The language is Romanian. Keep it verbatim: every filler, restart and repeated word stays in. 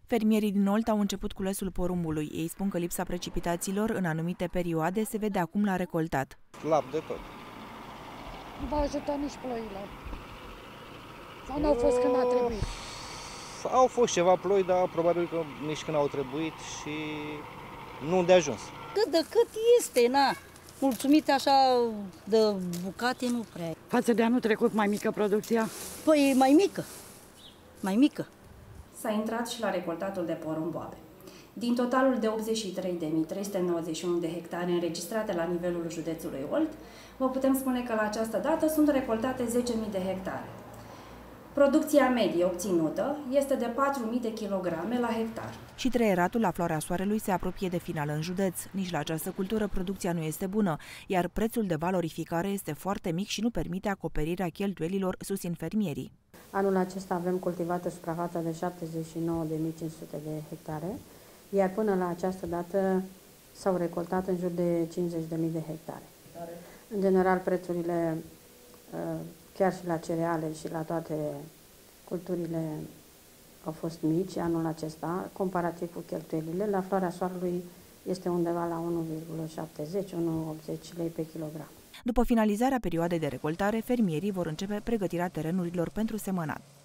Fermierii din Olt au început culesul porumbului. Ei spun că lipsa precipitațiilor în anumite perioade se vede acum la recoltat. Slab de tot. Nu v-a ajutat nici ploile. Sau n-au fost când a trebuit? Au fost ceva ploi, dar probabil că nici când au trebuit și nu de ajuns. Cât de cât este, na. Mulțumit așa de bucate nu prea. Față de anul trecut, mai mică producția? Păi mai mică. Mai mică. S-a intrat și la recoltatul de porumboabe. Din totalul de optzeci și trei de mii trei sute nouăzeci și unu de hectare înregistrate la nivelul județului Olt, vă putem spune că la această dată sunt recoltate zece mii de hectare. Producția medie obținută este de patru mii de kilograme la hectar. Și treieratul la Floarea Soarelui se apropie de finală în județ. Nici la această cultură producția nu este bună, iar prețul de valorificare este foarte mic și nu permite acoperirea cheltuielilor, susțin fermierii. Anul acesta avem cultivată suprafața de șaptezeci și nouă de mii cinci sute de hectare, iar până la această dată s-au recoltat în jur de cincizeci de mii de hectare. În general, prețurile, chiar și la cereale și la toate culturile, au fost mici anul acesta, comparativ cu cheltuielile. La Floarea Soarelui este undeva la unu virgulă șaptezeci - unu virgulă optzeci lei pe kilogram. După finalizarea perioadei de recoltare, fermierii vor începe pregătirea terenurilor pentru semănat.